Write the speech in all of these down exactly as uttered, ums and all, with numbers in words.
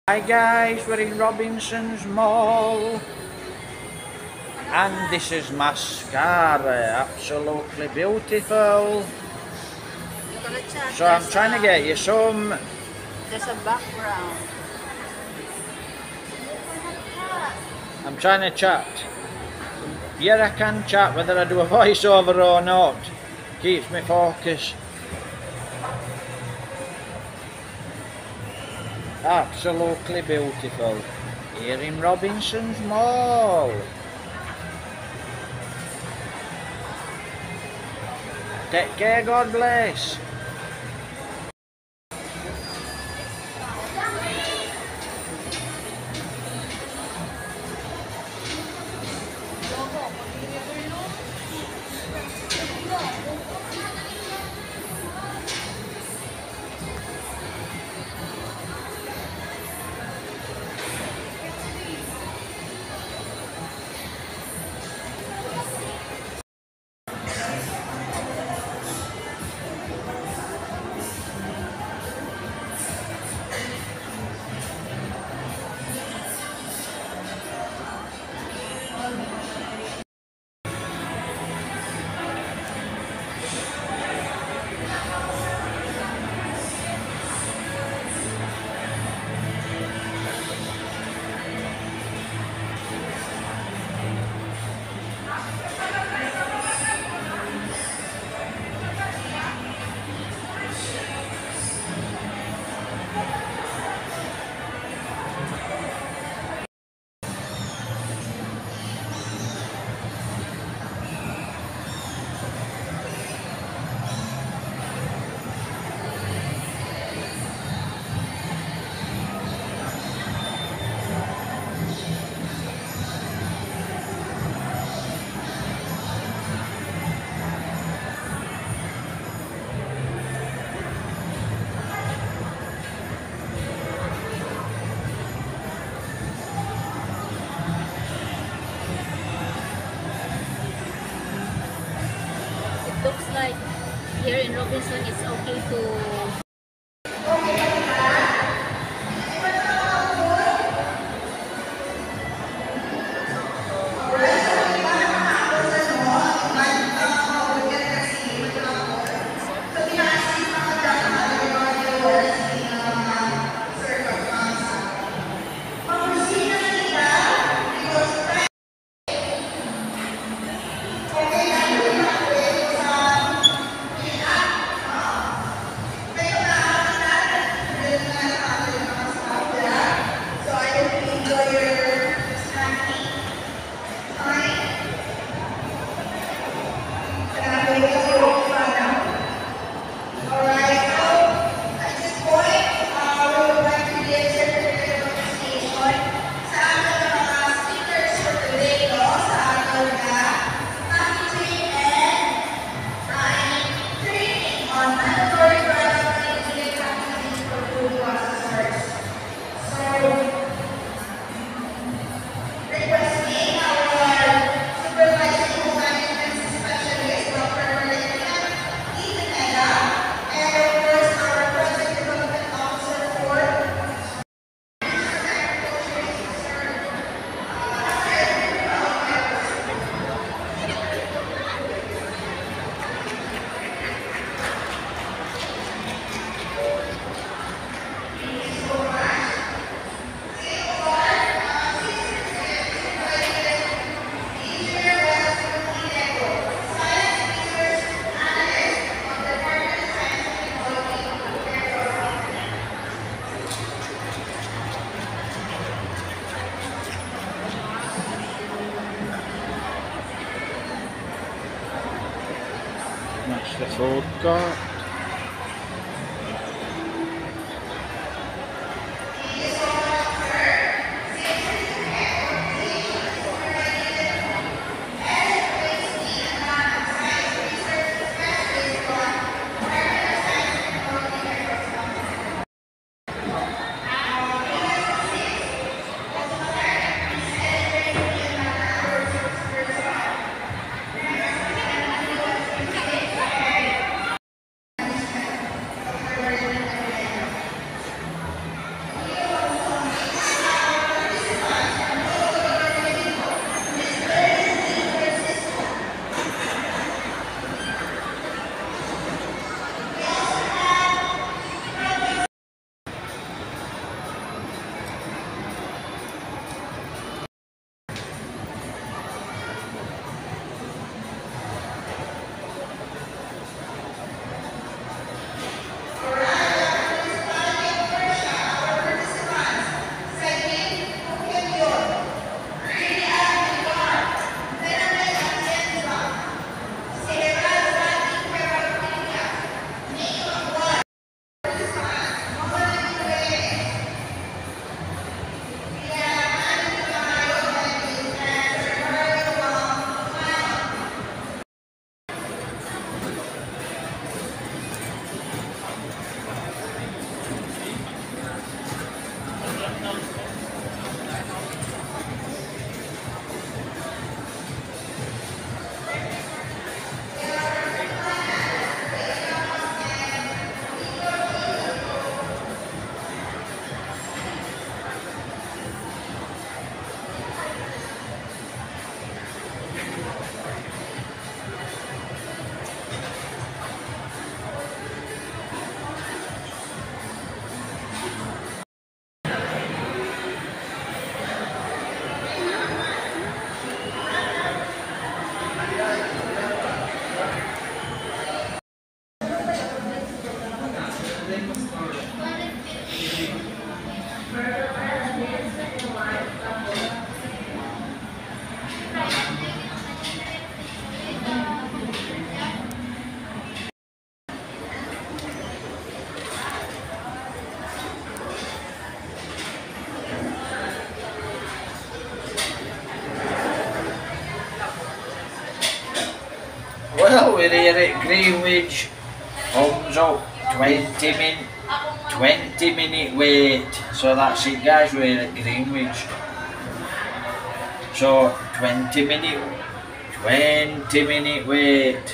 Hi guys, we're in Robinson's Mall and this is mascara, absolutely beautiful. You're gonna chat. So I'm There's trying to a, get you some. there's a background. I'm trying to chat. Yeah, I can chat whether I do a voiceover or not. Keeps me focused. Absolutely beautiful. Here in Robinson's Mall. Take care, God bless. It looks like here in Robinson it's okay to That's the food court. we're here at Greenwich. Thumbs up, twenty min, twenty minute wait. So that's it guys, we're here at Greenwich. So twenty minute, twenty minute wait.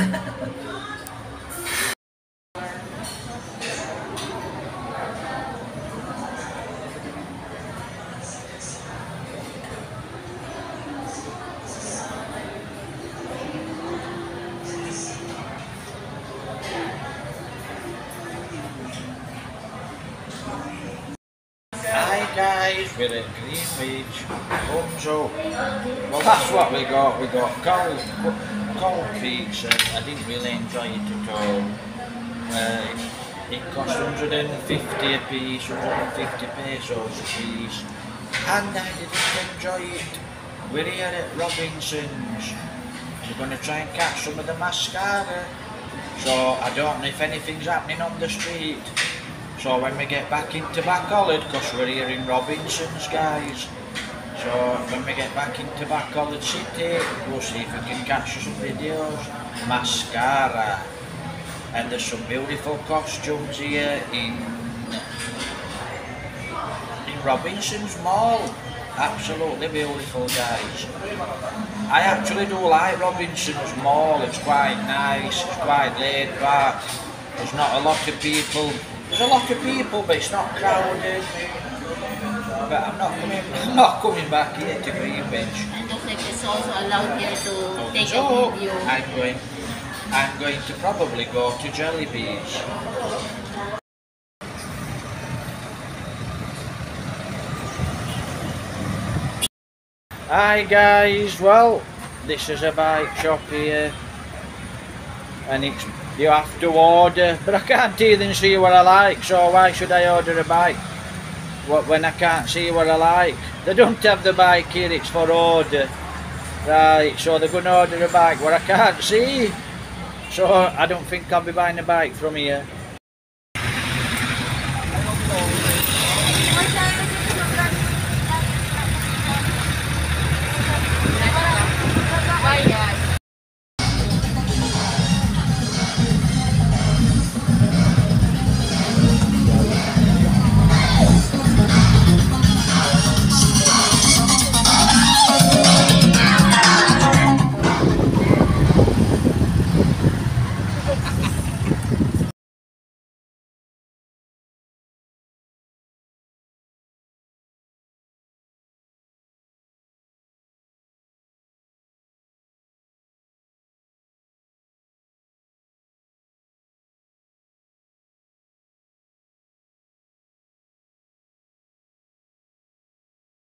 Hi guys, we're at Greenwich. Thumbs up. Well, that's what we got. We got cold, cold pizza. I didn't really enjoy it at all. Uh, it cost one hundred fifty a piece, one hundred fifty pesos a piece, and I didn't enjoy it. We're here at Robinson's. We're going to try and catch some of the mascara. So I don't know if anything's happening on the street. So when we get back into Bacolod, because we're here in Robinson's guys, so when we get back into Bacolod City, we'll see if we can catch some videos. Mascara. And there's some beautiful costumes here in, in Robinson's Mall. Absolutely beautiful guys. I actually do like Robinson's Mall, it's quite nice, it's quite laid back. There's not a lot of people. There's a lot of people, but it's not crowded. But I'm not coming. I'm not coming back here to Greenwich. And looks like it's also allowed here to Oh, take so a video. I'm going. I'm going to probably go to Jellybees. Hi guys. Well, this is a bike shop here, and it's. You have to order, but I can't even see what I like, so why should I order a bike when I can't see what I like? They don't have the bike here, it's for order. Right, so they're going to order a bike where I can't see. So I don't think I'll be buying a bike from here.